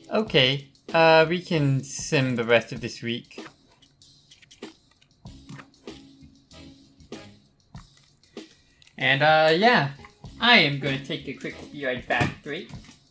Okay, we can sim the rest of this week. And, yeah. I am gonna take a quick be right back break.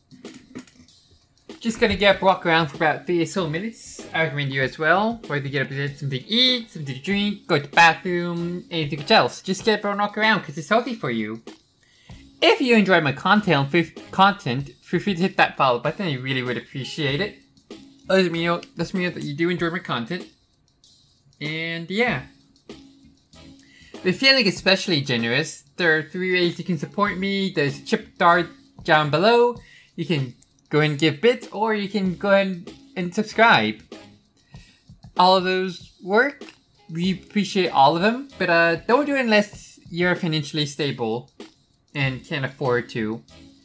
Just gonna get up, walk around for about 3 or so minutes. I recommend you as well. Whether to get up and something to eat, something to drink, go to the bathroom, anything else. Just get up and walk around because it's healthy for you. If you enjoy my content, feel free to hit that follow button. I really would appreciate it. Let me know that you do enjoy my content. And yeah. If feeling especially generous, there are 3 ways you can support me. There's a chip card down below. You can go and give bits, or you can go ahead and subscribe. All of those work. We appreciate all of them, but don't do it unless you're financially stable and can afford to.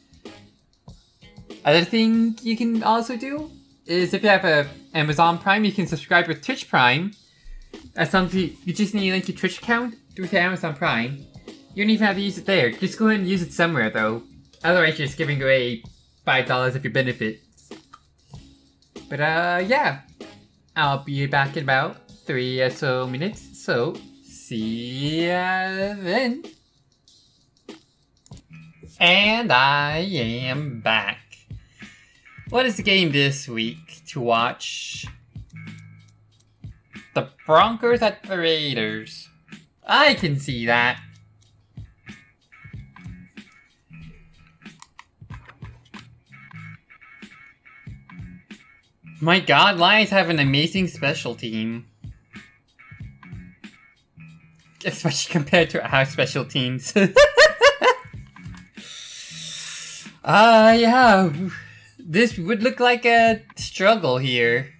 Other thing you can also do is if you have a Amazon Prime, you can subscribe with Twitch Prime. That's something you just need to link your Twitch account through to Amazon Prime. You don't even have to use it there. Just go ahead and use it somewhere though. Otherwise you're just giving away $5 of your benefits. But yeah. I'll be back in about 3 or so minutes. So see ya then. And I am back. What is the game this week to watch? The Broncos at the Raiders. I can see that. My god, Lions have an amazing special team. Especially compared to our special teams. Yeah. This would look like a struggle here.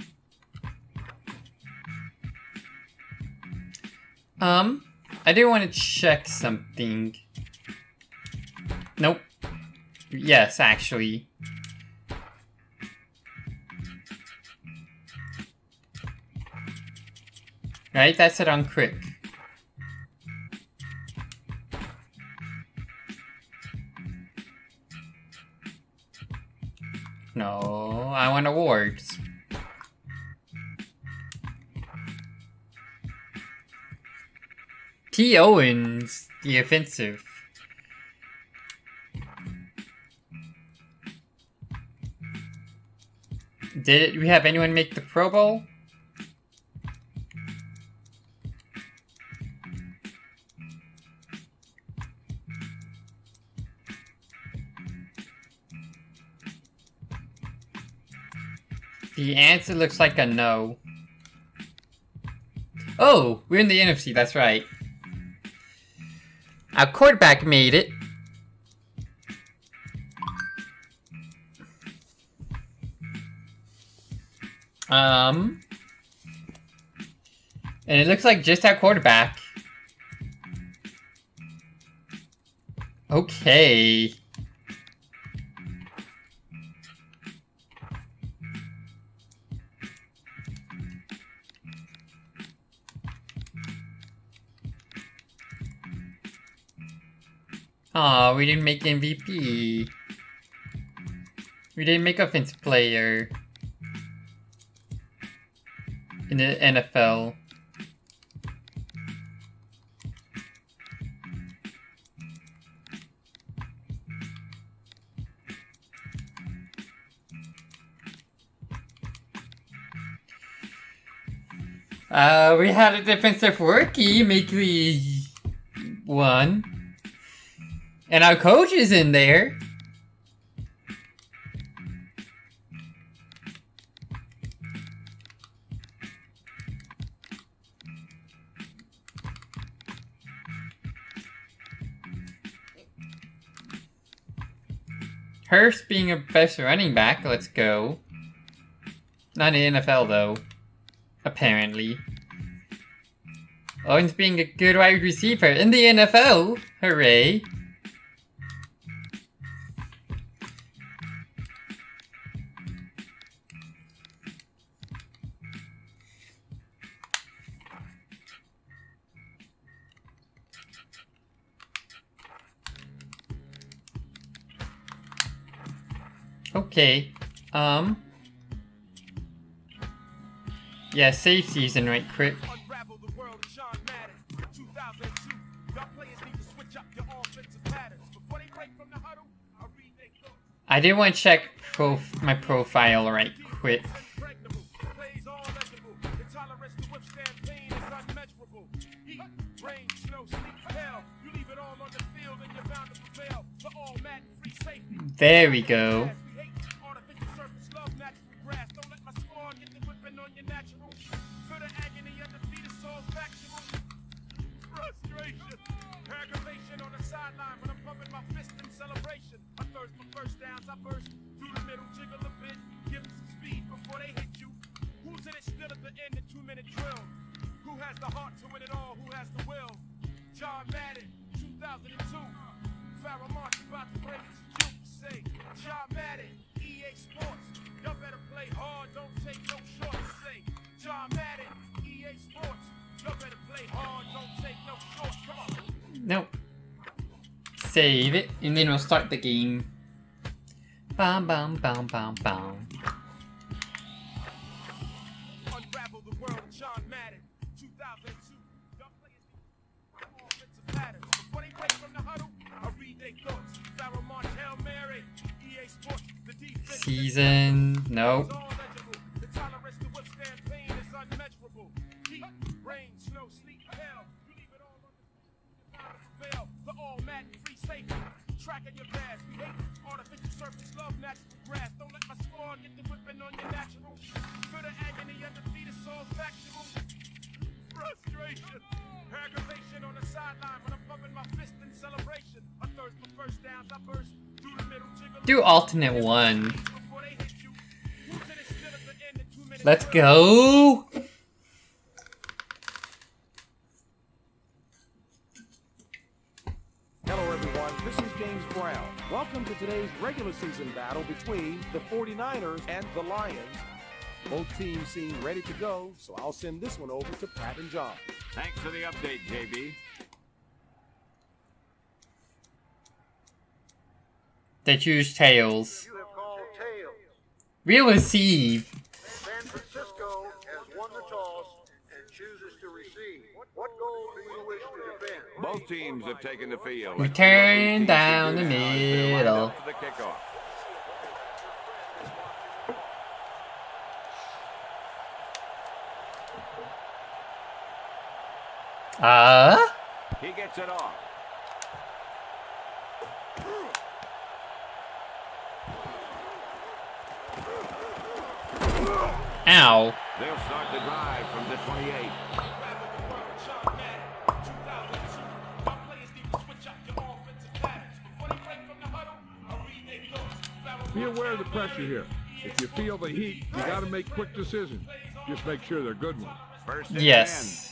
I do want to check something. Nope. Yes, actually. Right, that's it on quick. No, I want awards. T. Owens, the offensive. Did we have anyone make the Pro Bowl? The answer looks like a no. Oh, we're in the NFC, that's right. Our quarterback made it. And it looks like just our quarterback. Okay. Aw, we didn't make MVP. We didn't make offensive player in the NFL. We had a defensive rookie make the one. And our coach is in there. Hurst being a best running back, let's go. Not in the NFL though. Apparently. Owens being a good wide receiver in the NFL. Hooray. Okay. Yeah, save season right quick. I did want to check my profile right quick. There we go. Madden, 2002. Farrah March about to break his juke. Say, John Madden, EA Sports. Y'all better play hard, don't take no shorts. Say, John Madden, EA Sports. Y'all better play hard, don't take no shorts. Come on. Nope. Save it, and then we'll start the game. Bam, bam, bam, bam, bam. Unravel the world, John Madden, 2002. Y'all players need offensive patterns. Before they break from the huddle, I read their thoughts. Farrah March, Hail Mary, EA Sports, the defense. Season, nope. The tolerance to withstand pain is unmeasurable. Heat, rain, snow, sleet, hail. You leave it all on the veil. The all Madden free safety. Tracking your past. We hate artificial surface, love natural grass. Don't let my squad get the whipping on your natural. For the agony of defeated souls factual. Frustration. Aggravation on the sideline when I'm pumping my fist in celebration. I thirst for first downs. I burst through the middle. Do alternate one. Let's go. Hello everyone, this is James Brown. Welcome to today's regular season battle between the 49ers and the Lions. Both teams seem ready to go, so I'll send this one over to Pat and John. Thanks for the update, JB. They choose tails. You have called tails. We'll receive. San Francisco has won the toss and chooses to receive. What goal do you wish to defend? Both teams have taken the field. We turn down the middle. For the kickoff. He gets it off. Ow. They'll start the drive from the 28. Be aware of the pressure here. If you feel the heat, you got to make quick decisions. Just make sure they're good ones. First and Yes.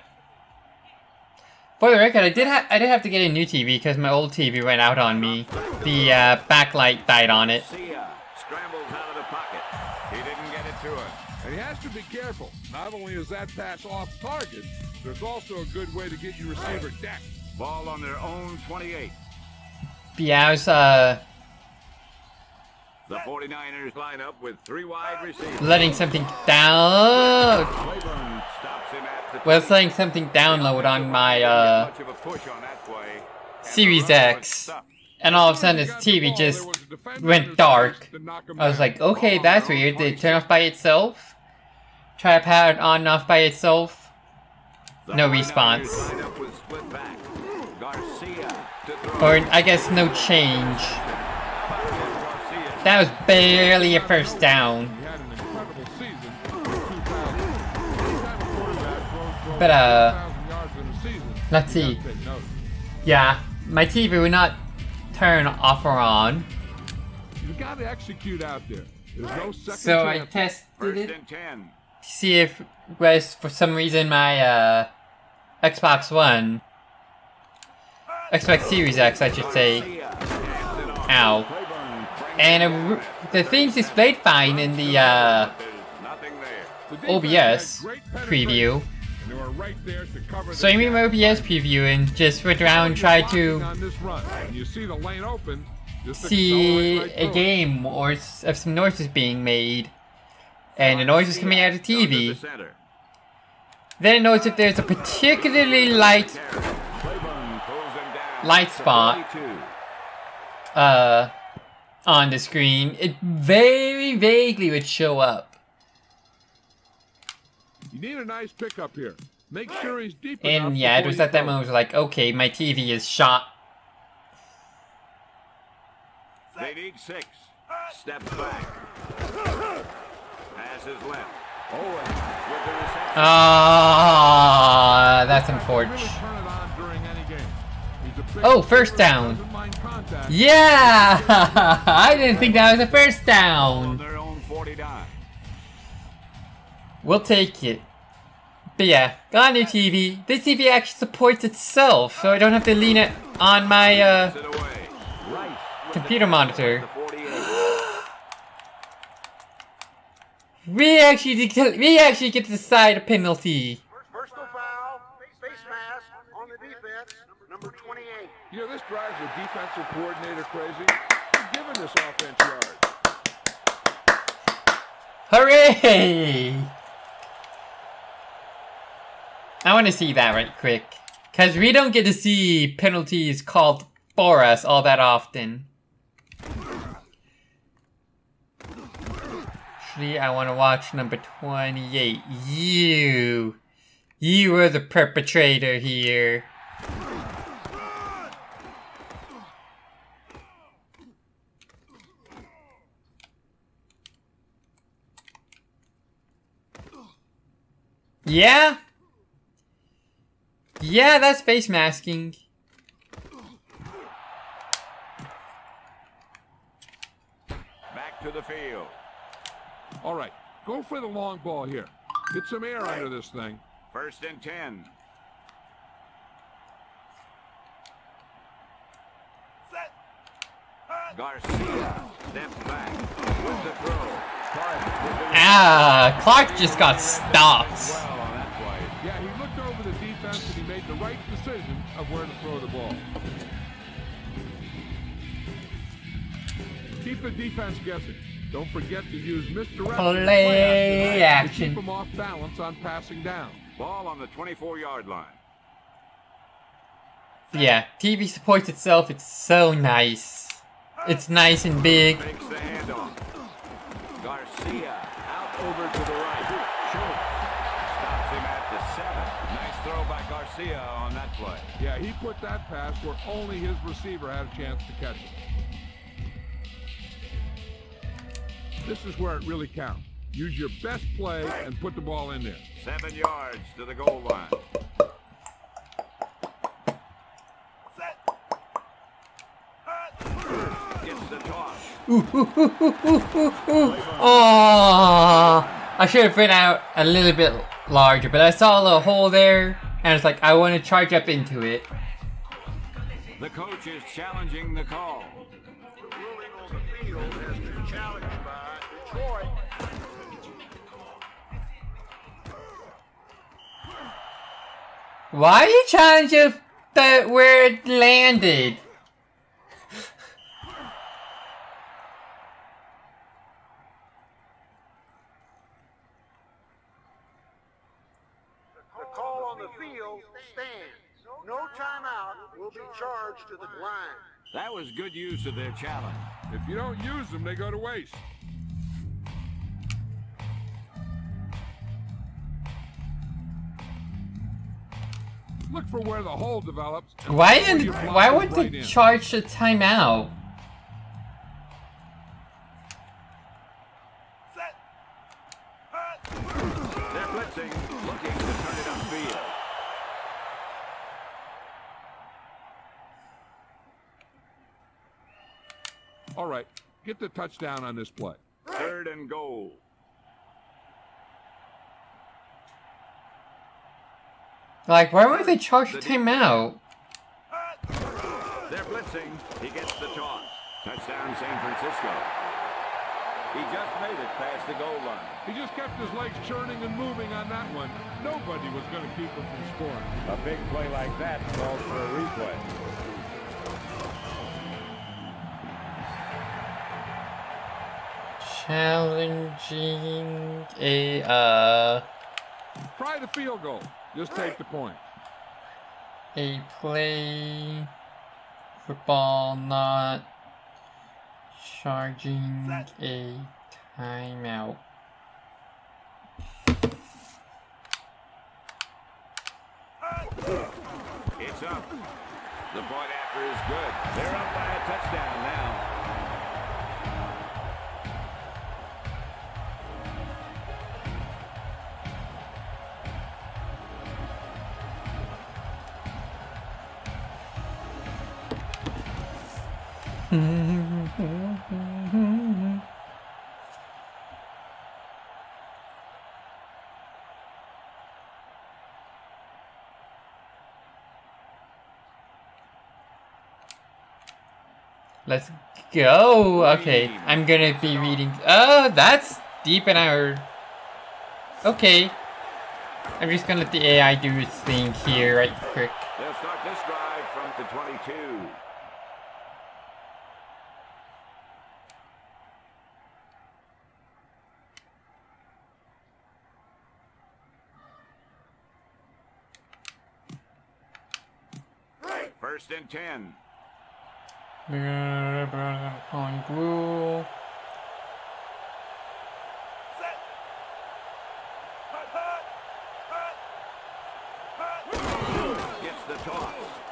For the record, I did have to get a new TV because my old TV went out on me. The backlight died on it. 10. Sia scrambles out of the pocket. He didn't get it to her. And he has to be careful. Not only is that pass off target, there's also a good way to get your receiver decked. Ball on their own 28. Yeah, I was The 49ers line up with 3 wide receivers. letting something down. Claiborne stops him at the Was letting something download on my much of a push on that play. Series X, and all of a sudden this TV just went dark. I was like, okay, that's weird. Did it turn off by itself? Try to power it on and off by itself. No response. Line up with split back. Garcia to throw. Or I guess no change. That was barely a first down. He had an incredible season. 2,000. Anytime a quarterback throws But, 2,000 yards in a season, let's you see. gotta take notice. Yeah, my TV would not turn off or on. You got to execute out there. There's no second So I chance. tested First it and 10. to see if was for some reason my Xbox One, Xbox Series X, I should say. Sia hands it off. Ow. Claiborne And the thing's displayed fine in the there's nothing there. The defense OBS had great preview. penetration, and they were right there to cover So I remember gap. OBS preview and just went around and tried to. On this run. When you see the lane open, see a game or of some noises being made, and the noise is coming out of the TV. Then I notice if there's a particularly light spot on the screen, it very vaguely would show up. You need a nice pickup here. Make sure he's deep And enough. yeah, it was at that moment I was like, okay, my TV is shot. They need 6. Step back. Pass is left. Owen with the reception. Ah, that's Really unfortunate. turn it on during any game. He's a big Oh, first player, down. doesn't mind contact. Yeah! I didn't think that was a first On down. their own 49. We'll take it. But yeah, got a new TV. This TV actually supports itself, so I don't have to lean it on my Pass it away. Right. computer monitor. The 48. We actually get to decide a penalty. Personal foul, face mask on the defense, number 28. You know, this drives the defensive coordinator crazy. He's giving this offense yards. Hooray! I want to see that right quick. Because we don't get to see penalties called for us all that often. Actually, I want to watch number 28. You were the perpetrator here. Yeah? Yeah, that's face masking. Back to the field. All right, go for the long ball here. Get some air under this thing. 1st and 10. Garcia steps back with the throw. Ah, Clark just got stopped. Well on that play. Yeah, he looked over the defense and he made the right decision of where to throw the ball. Keep the defense guessing. Don't forget to use misdirection Play to action. keep them off balance on passing down. Ball on the 24-yard line. Yeah, TV supports itself. It's so nice. It's nice and big. Makes the handoff. Garcia out over to the right. Short. Stops him at the 7. Nice throw by Garcia on that play. Yeah, he put that pass where only his receiver had a chance to catch it. This is where it really counts. Use your best play and put the ball in there. 7 yards to the goal line. Gets the toss. Oh, I should have been out a little bit larger, but I saw a little hole there, and it's like I want to charge up into it. The coach is challenging the call. The ruling on the field has been challenged by Detroit. Why are you challenging where it landed? The call on the field stands. No timeout will be charged to the line. That was good use of their challenge. If you don't use them, they go to waste. Look for where the hole develops. Why Before didn't? you block Why it would right they in. charge the timeout? They're blitzing, looking to turn it upfield. All right, get the touchdown on this play. 3rd and goal. Like, why would they charge the timeout? They're blitzing. He gets the toss. Touchdown, San Francisco. He just made it past the goal line. He just kept his legs churning and moving on that one. Nobody was going to keep him from scoring. A big play like that calls for a replay. Challenging a Try the field goal. Just take the point. a play football, not charging a timeout. It's up. The point after is good. They're up by a touchdown now. Let's go. Okay, I'm gonna be reading. Oh, that's deep in our. Okay, I'm just gonna let the AI do its thing here, right quick. They'll start this drive from the 22. First and 10. Calling rule. Gets the toss.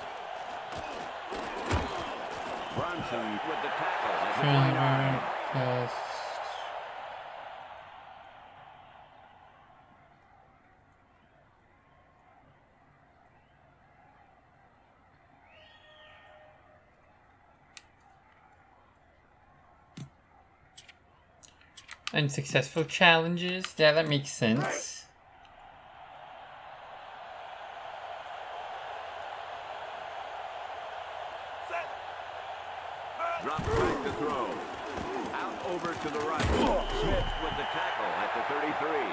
Brunson with the tackle at the 29. Yes. Unsuccessful challenges. Yeah, that makes sense. Drops back to throw. Out over to the right. Smith with the tackle at the 33.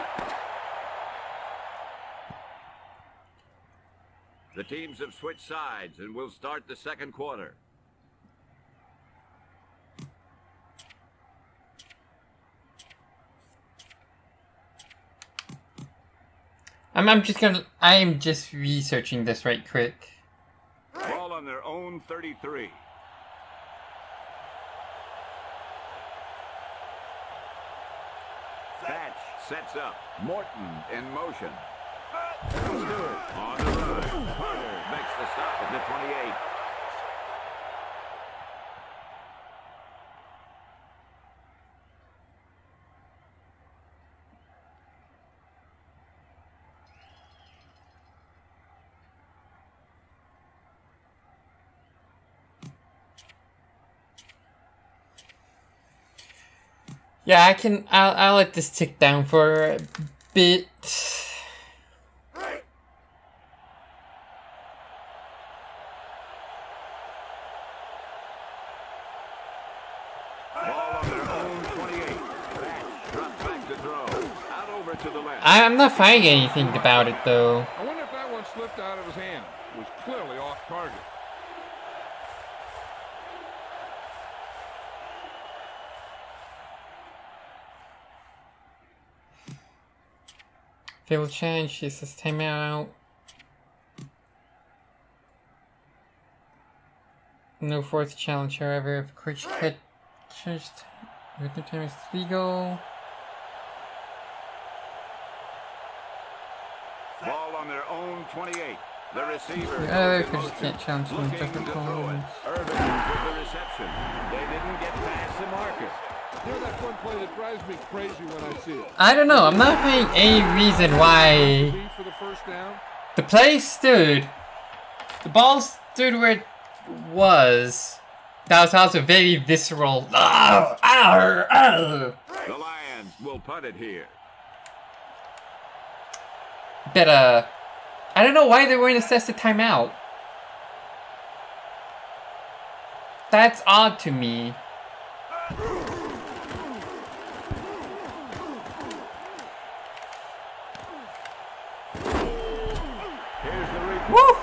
The teams have switched sides and will start the second quarter. I am just researching this right quick. Ball on their own 33. Thatch sets up. Morton in motion. Stewart on the run. Carter makes the stop at the 28. Yeah, I'll let this tick down for a bit. Ball on their own 28. Drops back to throw. Out over to the left. I'm not finding anything about it though. I wonder if that one slipped out of his hand. It was clearly off target. Field change, she says timeout. No fourth challenge, however, if quick cut changed written time is legal. Ball on their own 28. The receiver. Because you can't challenge them different times. Irvin with the reception. They didn't get past the marker. You know, that's one play that drives me crazy when I see it. I don't know, I'm not finding any reason why For the first down. the play stood. The ball stood where it was. That was also very visceral. The Lions will punt it here. But I don't know why they weren't assessed a timeout. That's odd to me. Woo!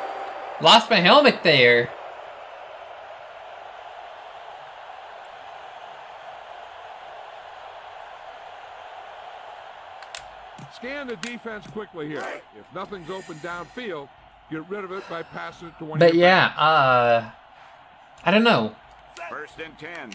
Lost my helmet there. Scan the defense quickly here. If nothing's open downfield, get rid of it by passing it to one But of your yeah, I don't know. 1st and 10.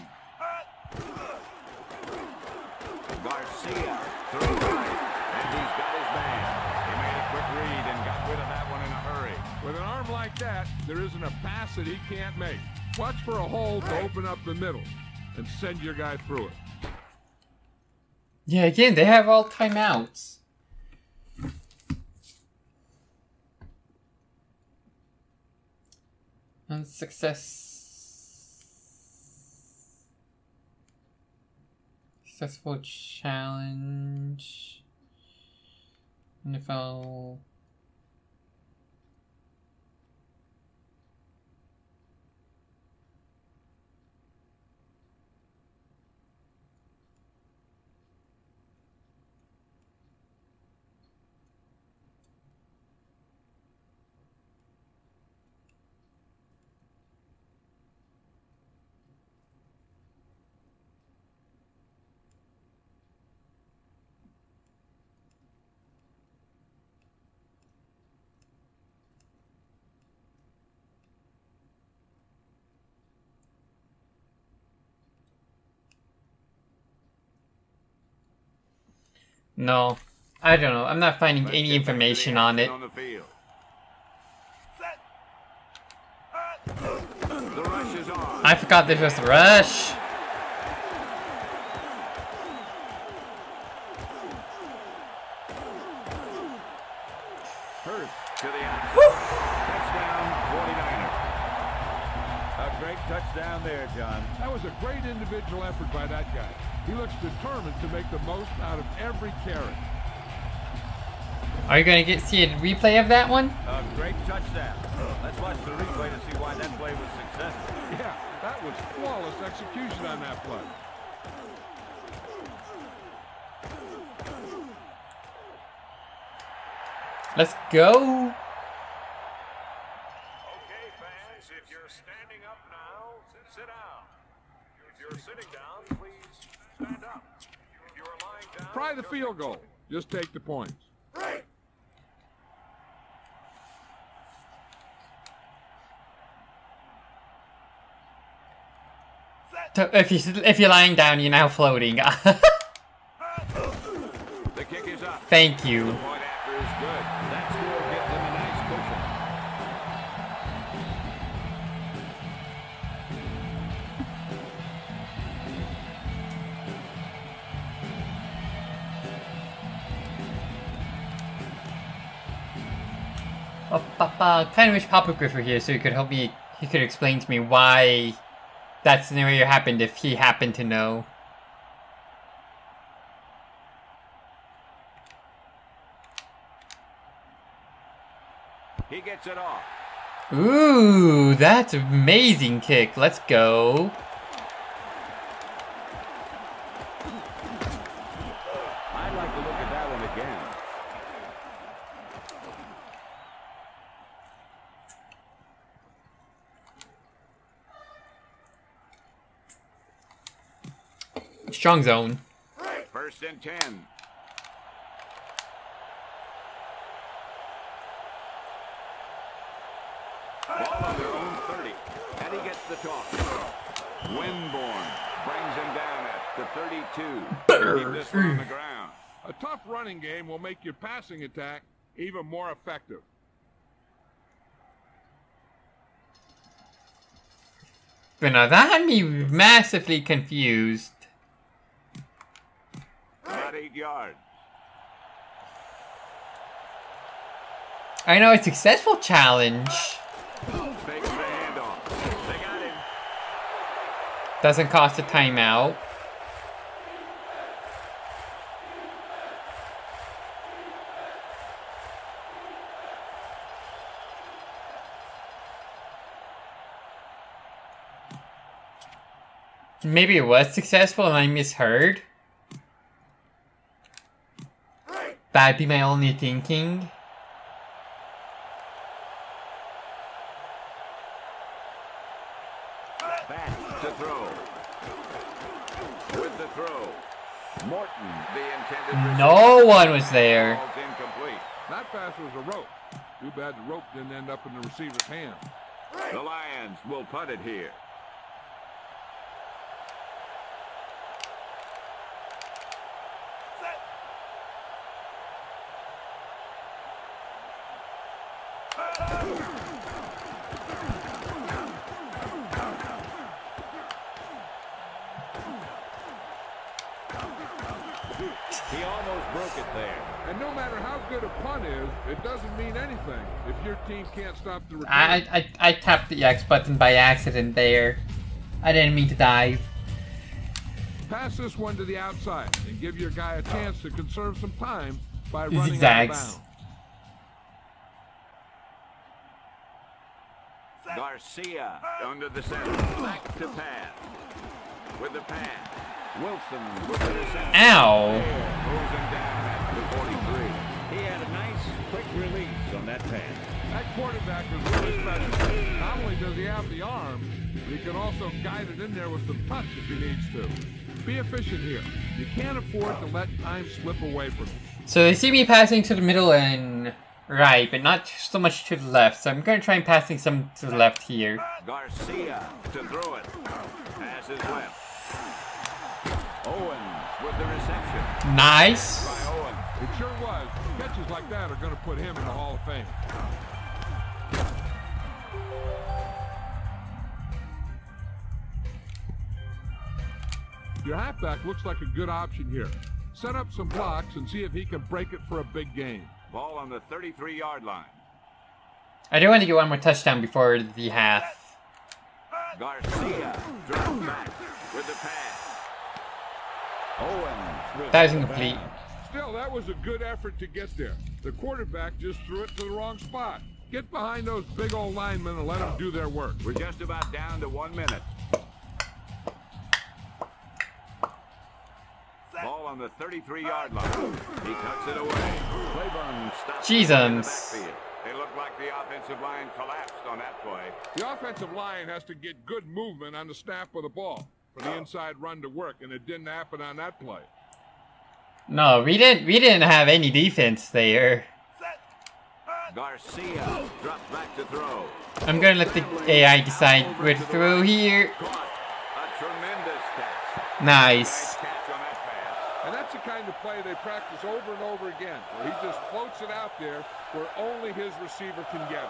Garcia through right, and he's got his man. He made a quick read and got rid of that one in a hurry. With an arm like that, there isn't a pass that he can't make. Watch for a hole to open up the middle and send your guy through it. Yeah, again, they have all timeouts. Successful challenge. NFL. No, I don't know. I'm not finding any information on it. On the field. The rush is on. I forgot this was the rush. Hurst to the outside. Touchdown, 49ers. A great touchdown there, John. That was a great individual effort by that guy. He looks determined to make the most out of every carry. Are you gonna see a replay of that one? A great touchdown. Let's watch the replay to see why that play was successful. Yeah, that was flawless execution on that play. Let's go. Okay, fans, if you're standing up now, sit down. If you're sitting down, please stand up. If you're lying down, Try the field goal. Just take the points. So if you're lying down, you're now floating. The kick is up. Thank you. The point after is good. That score gives them a nice cushion. Kind of wish Papa Griff were here so he could help me. He could explain to me why that scenario happened if he happened to know. He gets it off. Ooh, that's an amazing kick. Let's go. I'd like to look at that one again. Strong zone. 1st and 10. Ball on their own 30. And he gets the toss. Winborn brings him down at the 32. Keep this one on the ground. A tough running game will make your passing attack even more effective. But now that had me massively confused. About 8 yards. I know it's a successful challenge. Fakes the handoff. They got him. Doesn't cost a timeout. Maybe it was successful and I misheard. That'd be my only thinking. Back to throw. With the throw. Morton, the intended No one was there. ball's incomplete. That pass was a rope. Too bad the rope didn't end up in the receiver's hand. The Lions will punt it here. He almost broke it there. And no matter how good a punt is, it doesn't mean anything if your team can't stop the return. I tapped the X button by accident there. I didn't mean to dive. Pass this one to the outside and give your guy a chance to conserve some time by running out of Zigzags. bounds. Garcia under the center. Back to pass. With the pass. Wilson with the reception. Ow. Moves him down at the 43. He had a nice quick release on that pass. That quarterback is really special. Not only does he have the arm, but he can also guide it in there with some touch if he needs to. Be efficient here. You can't afford to let time slip away from you. So they see me passing to the middle and right, but not so much to the left. So I'm going to try and passing some to the left here. Garcia to throw it. Pass is left. Owens with the reception. Nice. By Owens. It sure was. Catches like that are going to put him in the Hall of Fame. Your halfback looks like a good option here. Set up some blocks and see if he can break it for a big game. Ball on the 33-yard line. I do want to get one more touchdown before the half. Garcia drops back with the pass. Owens with That was the incomplete. pass. Still, that was a good effort to get there. The quarterback just threw it to the wrong spot. Get behind those big old linemen and let them do their work. We're just about down to 1 minute. Ball on the 33-yard line. He tucks it away. Claiborne stops in the Jesus. backfield. It looked like the offensive line collapsed on that play. The offensive line has to get good movement on the snap of the ball for the inside run to work, and it didn't happen on that play. No, we didn't have any defense there. Garcia drops back to throw. I'm going to let the AI decide where to throw here. Caught. A tremendous catch. Nice. Nice catch on that pass. And that's the kind of play they practice over and over again, where he just floats it out there where only his receiver can get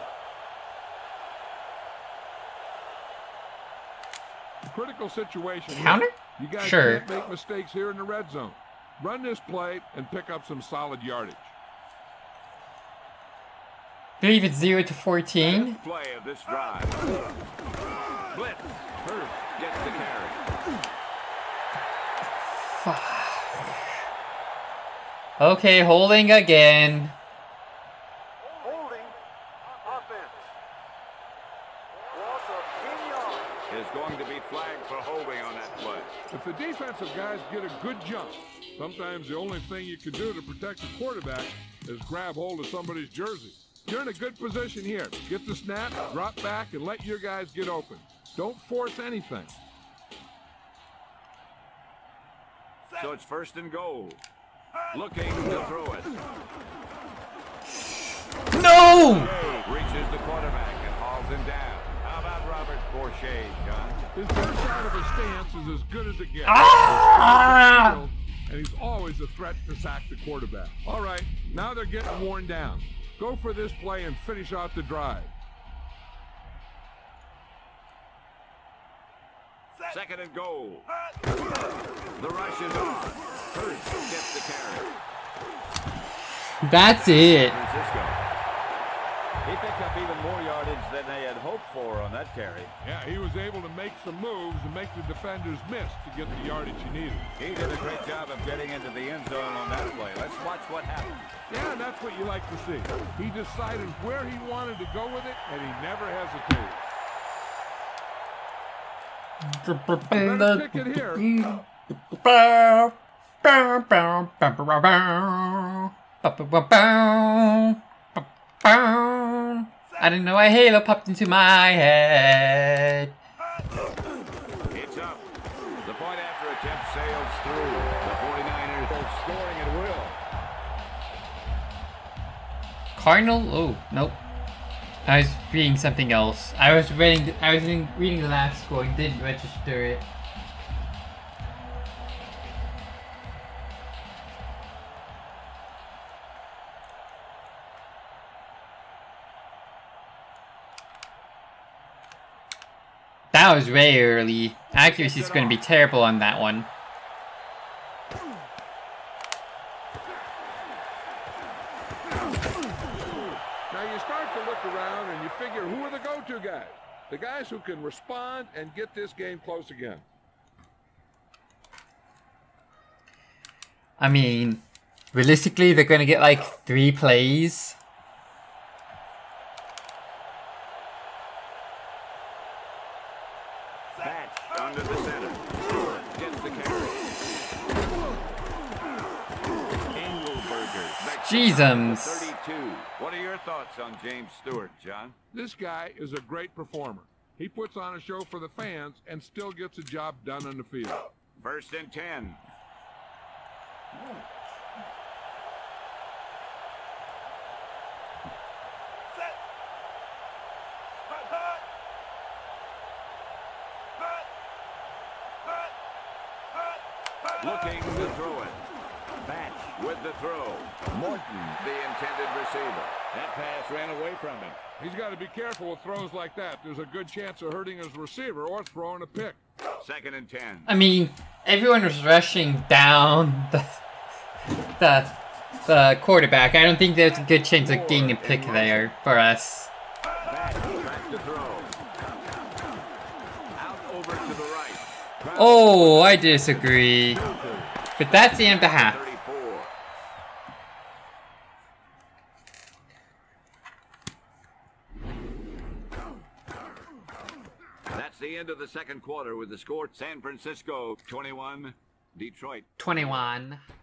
it. Critical situation. here. Counter? You guys Sure. can't make mistakes here in the red zone. Run this play and pick up some solid yardage. I believe it's 0 to 14. Play of this drive. Blitz. Hurst gets the carry. Okay, holding again. Holding offense. Loss of 10 yards. Is going to be flagged for holding on that play. If the defensive guys get a good jump, sometimes the only thing you can do to protect the quarterback is grab hold of somebody's jersey. You're in a good position here. Get the snap, drop back, and let your guys get open. Don't force anything. So it's 1st and goal. Looking to throw it. No! Reaches the quarterback and hauls him down. How about Robert Bourget, John? His first out of his stance is as good as it gets. Ah! And he's always a threat to sack the quarterback. All right, now they're getting worn down. Go for this play and finish out the drive. 2nd and goal. The rush is on. Hurst gets the carry. That's it. Francisco. He picked up even more yardage than they had hoped for on that carry. Yeah, he was able to make some moves and make the defenders miss to get the yardage he needed. He did a great job of getting into the end zone on that play. Let's watch what happened. Yeah, that's what you like to see. He decided where he wanted to go with it, and he never hesitated. Better kick it here. I didn't know a halo popped into my head. It's up. The The point after attempt sails through. The 49ers scoring at will. Cardinal? Oh, nope. I was reading something else. I was reading the last score and didn't register it. That was way early. Accuracy is going to be terrible on that one. Now you start to look around and you figure, who are the go-to guys? The guys who can respond and get this game close again. I mean, realistically, they're going to get like 3 plays. Under the center. Gets the carry. Jesus. 32. What are your thoughts on James Stewart, John? This guy is a great performer. He puts on a show for the fans and still gets a job done on the field. 1st and 10. Looking to throw it. Batch with the throw. Morton, the intended receiver. That pass ran away from him. He's got to be careful with throws like that. There's a good chance of hurting his receiver or throwing a pick. 2nd and 10. I mean, everyone was rushing down the quarterback. I don't think there's a good chance of getting a pick there for us. Batch back to throw. Out over to the right. Oh, I disagree. But that's the end of the half. 34. That's the end of the second quarter with the score San Francisco 21, Detroit 21.